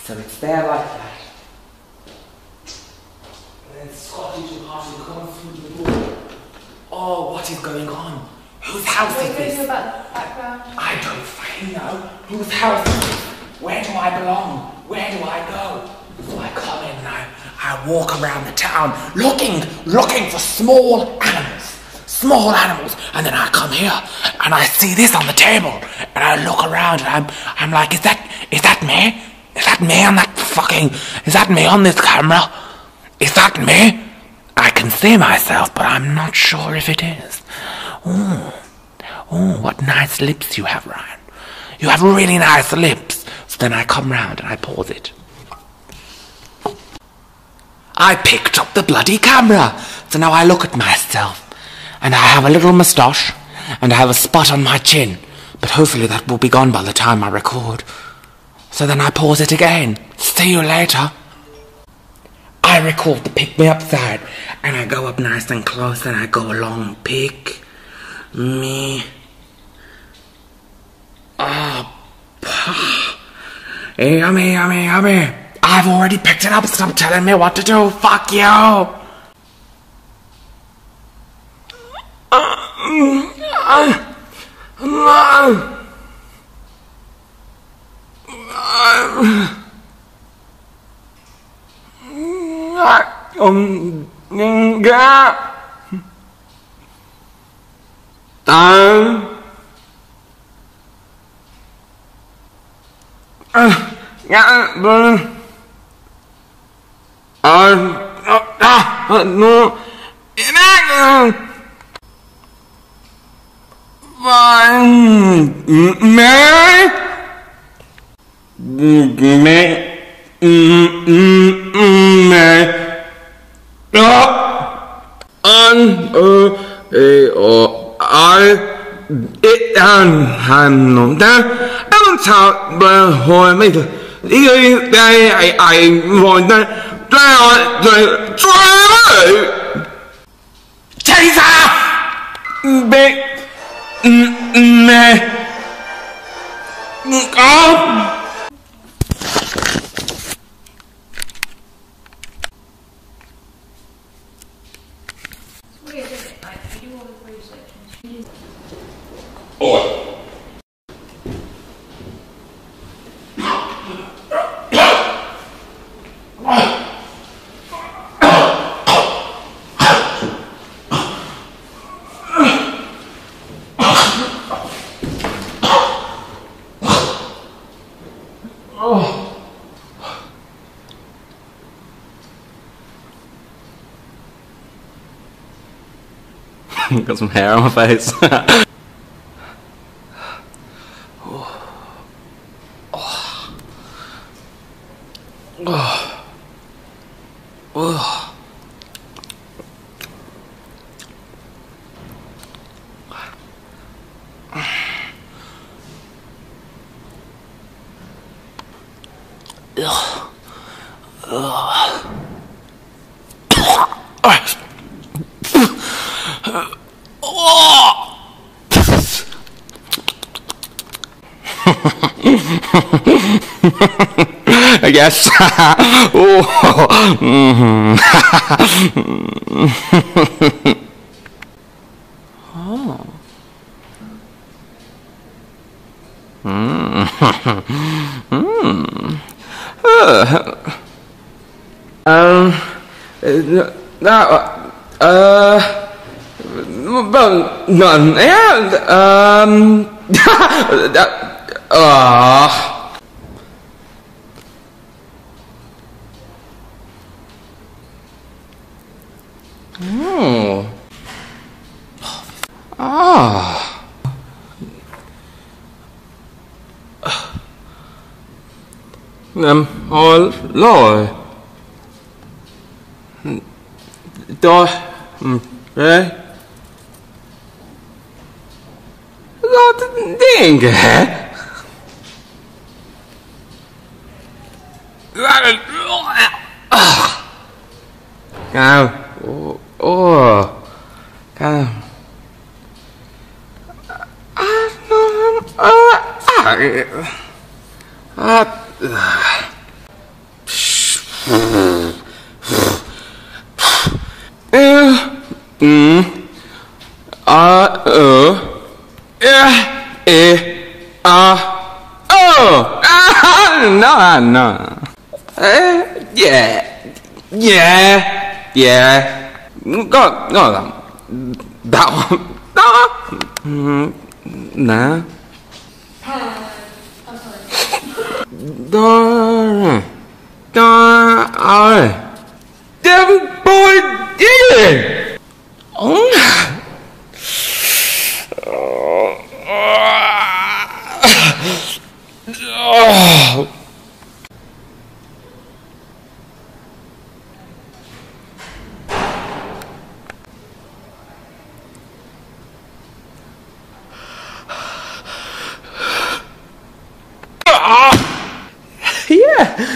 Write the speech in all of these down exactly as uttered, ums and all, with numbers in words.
So it's there like that. And then Scotty to Hartley come through the door. Oh, what is going on? Whose house is this? About the background? I don't fucking know. Whose house is this? Where do I belong? Where do I go? So I come in and I, I walk around the town looking, looking for small animals. Small animals. And then I come here and I see this on the table. And I look around and I'm, I'm like, is that, is that me? Is that me on that fucking, is that me on this camera? Is that me? I can see myself, but I'm not sure if it is. Ooh. Ooh, what nice lips you have, Ryan. You have really nice lips. So then I come round and I pause it. I picked up the bloody camera. So now I look at myself. And I have a little moustache. And I have a spot on my chin. But hopefully that will be gone by the time I record. So then I pause it again. See you later. I record the pick me up side. And I go up nice and close and I go along. Pick me up. Yummy, yummy, yummy. I've already picked it up. Stop telling me what to do. Fuck you. Um, Ninga. Time. Yeah, but I no. Fine, Mary. Me. Me. And uh, I. It and I'm not there. I don't talk, but who made it? I I want that. Try try. Chaser. Big. Me. Oh. Oh. Got some hair on my face. Oh. Oh. Ugh. Ugh. I guess. Oh. Mm-hmm. Oh. Mm. Mm. Uh. Um. Now. Uh. Well, none. And um. Uh. Oh. Ah. Em hồi rồi. Tôi đấy. Lo tiền kìa. Cao. Oh, cao. Ah, no, ah, ah, ah. Mm. Uh, uh. Yeah. Eh. Uh. Oh. Ah. No, no. Uh, yeah. Yeah. Yeah. Go, go on. That one. No. Mm, nah. Darn. Darn. Them boy did it. Oh. Oh. Yeah.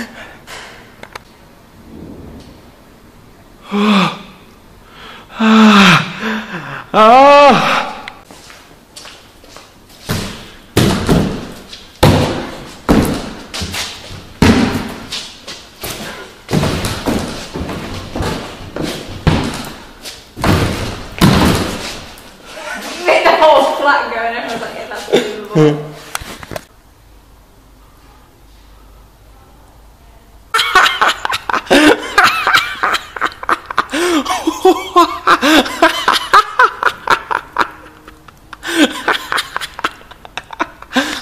Oh. Made the whole flat go and everyone's like, yeah, that's unbelievable.